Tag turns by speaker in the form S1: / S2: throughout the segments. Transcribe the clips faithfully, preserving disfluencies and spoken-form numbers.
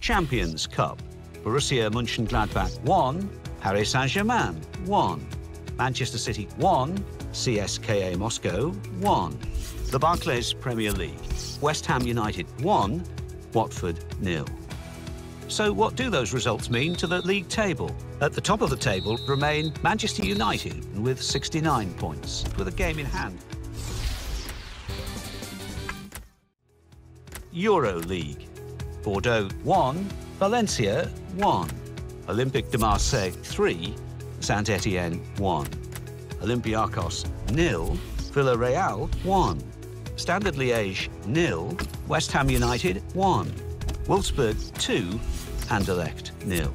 S1: Champions Cup. Borussia Mönchengladbach won, Paris Saint-Germain won, Manchester City won, C S K A Moscow won. The Barclays Premier League. West Ham United won, Watford nil. So what do those results mean to the league table? At the top of the table remain Manchester United with sixty-nine points, with a game in hand. Euro League. Bordeaux won, Valencia won. Olympique de Marseille three, Saint-Étienne one. Olympiacos nil, Villarreal one. Standard Liège nil, West Ham United one. Wolfsburg two, Anderlecht nil.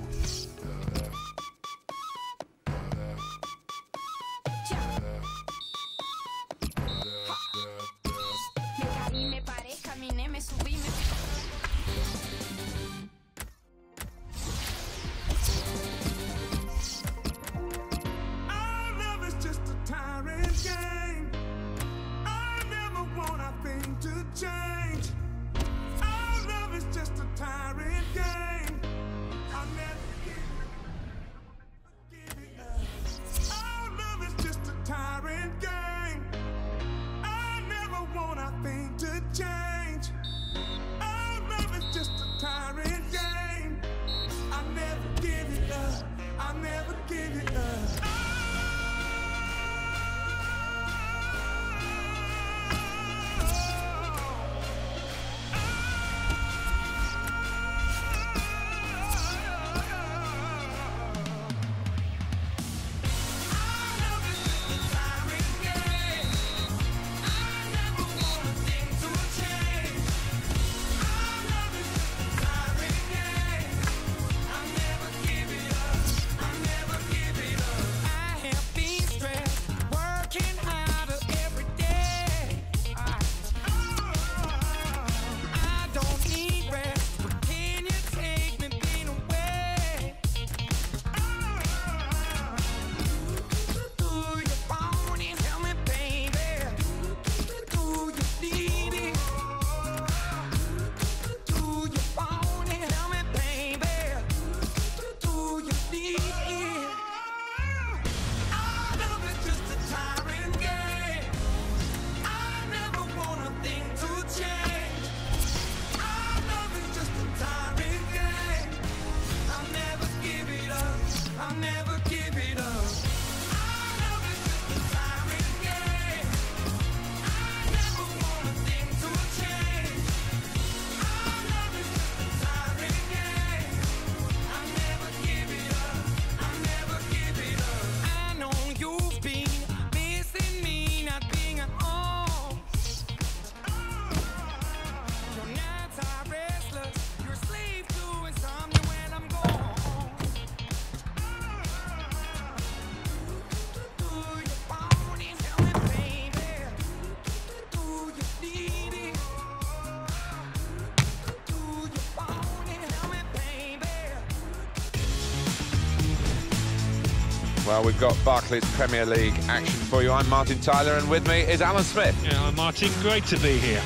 S2: Well, we've got Barclays Premier League action for you. I'm Martin Tyler, and with me is Alan Smith.
S3: Yeah, I'm Martin. Great to be here.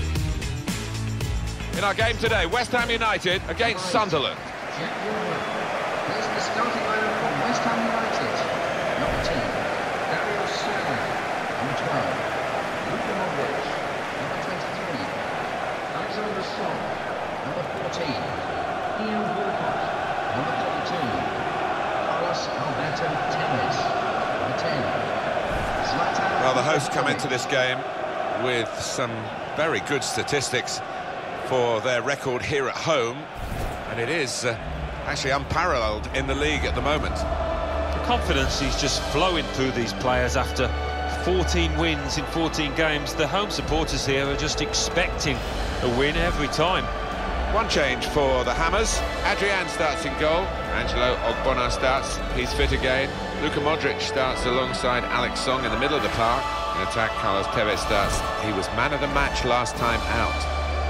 S2: In our game today, West Ham United against Sunderland.
S4: Here's the starting lineup from West Ham United. Number ten, Dario Serna. Number twelve, Luka Modric. Number twenty-three, Alexander Song. Number fourteen, Ian Walcott. Number thirty-two, Carlos Alberto Tevez. Number ten, Zlatan.
S2: Well, the hosts come into this game with some very good statistics for their record here at home, and it is uh, actually unparalleled in the league at the moment.
S3: The confidence is just flowing through these players after fourteen wins in fourteen games. The home supporters here are just expecting a win every time.
S2: One change for the Hammers. Adrian starts in goal. Angelo Ogbonna starts. He's fit again. Luka Modric starts alongside Alex Song in the middle of the park. In attack, Carlos Tevez starts. He was man of the match last time out.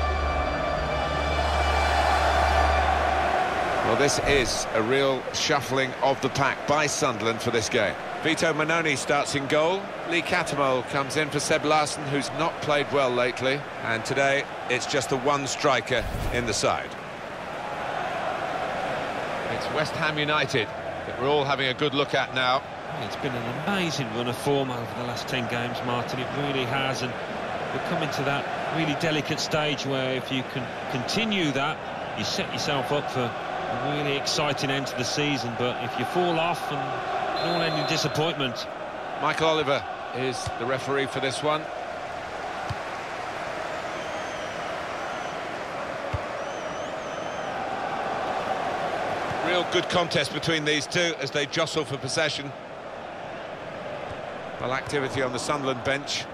S2: Well, this is a real shuffling of the pack by Sunderland for this game. Vito Mannone starts in goal. Lee Cattermole comes in for Seb Larsson, who's not played well lately. And today, it's just the one striker in the side. It's West Ham United that we're all having a good look at now.
S3: It's been an amazing run of form over the last ten games, Martin. It really has, and we're coming to that really delicate stage where if you can continue that, you set yourself up for a really exciting end to the season. But if you fall off, and it all end in disappointment.
S2: Michael Oliver is the referee for this one. Real good contest between these two as they jostle for possession. Well, activity on the Sunderland bench.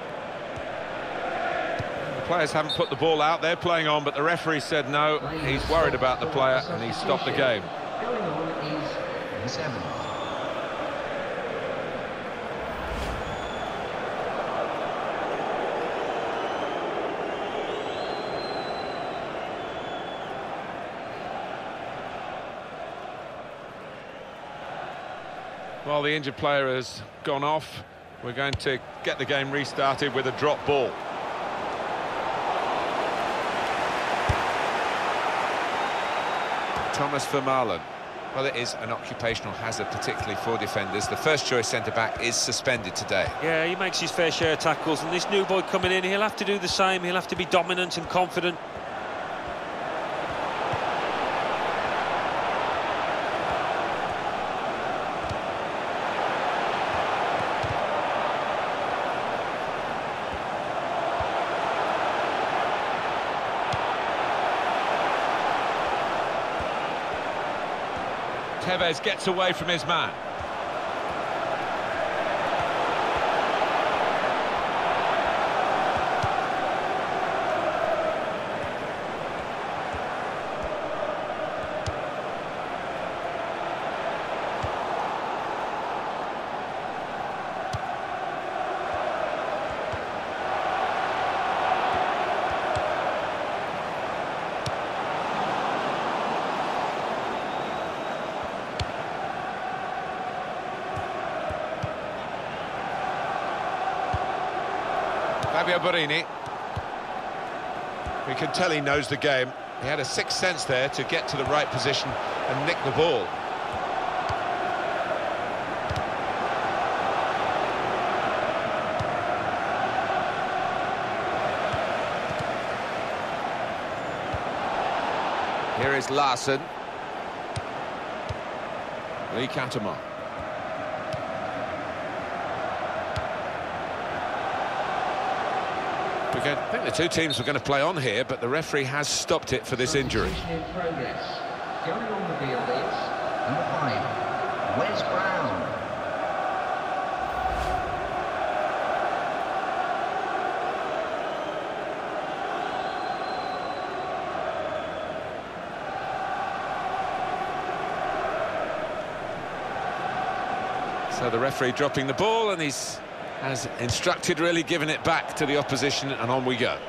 S2: The players haven't put the ball out, they're playing on, but the referee said no, he's worried about the player and he's stopped the game.
S4: Going on is the seventh.
S2: While the injured player has gone off, we're going to get the game restarted with a drop ball. Thomas Vermaelen. Well, it is an occupational hazard, particularly for defenders. The first choice centre-back is suspended today.
S3: Yeah, he makes his fair share of tackles, and this new boy coming in, he'll have to do the same. He'll have to be dominant and confident.
S2: Tevez gets away from his man. Fabio Borini. We can tell he knows the game. He had a sixth sense there to get to the right position and nick the ball. Here is Larsson. Lee Catamar. I think the two teams were going to play on here, but the referee has stopped it for this injury.
S4: In progress. Going on the field is number five, Wes Brown.
S2: So the referee dropping the ball, and he's as instructed, really giving it back to the opposition, and on we go.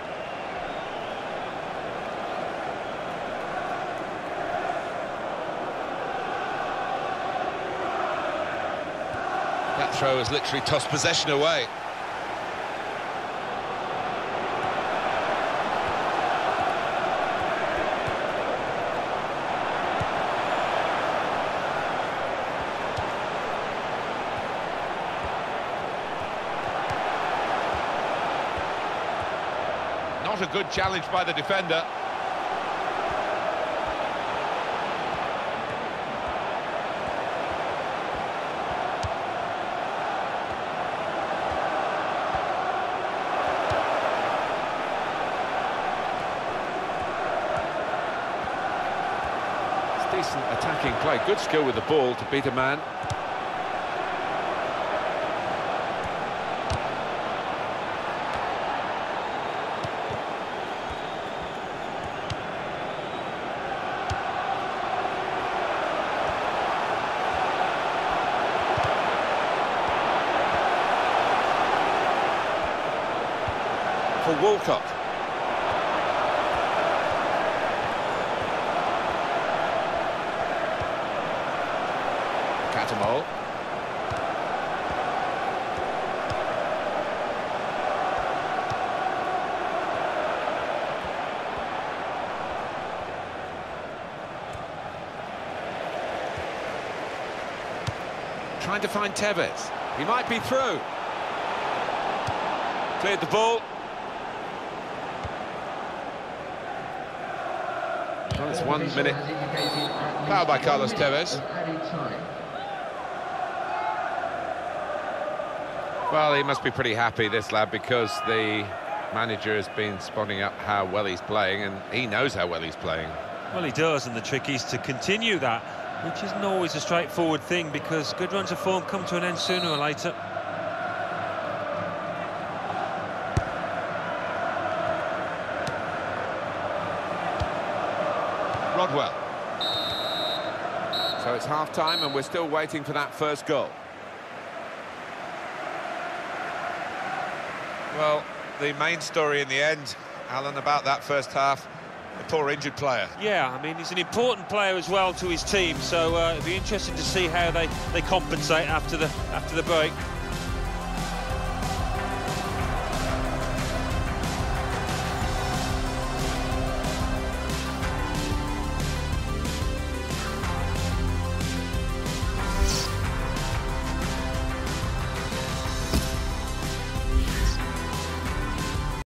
S2: That throw has literally tossed possession away. Not a good challenge by the defender. It's decent attacking play, good skill with the ball to beat a man. For Walcott. Catamol. trying to find Tevez. He might be through. Cleared the ball. Well, it's one minute. Foul by Carlos Tevez. Well, he must be pretty happy, this lad, because the manager has been spotting up how well he's playing, and he knows how well he's playing.
S3: Well, he does, and the trick is to continue that, which isn't always a straightforward thing, because good runs of form come to an end sooner or later.
S2: Rodwell. So it's half-time, and we're still waiting for that first goal. Well, the main story in the end, Alan, about that first half, the poor injured player.
S3: Yeah, I mean, he's an important player as well to his team, so uh, it'll be interesting to see how they, they compensate after the after the break.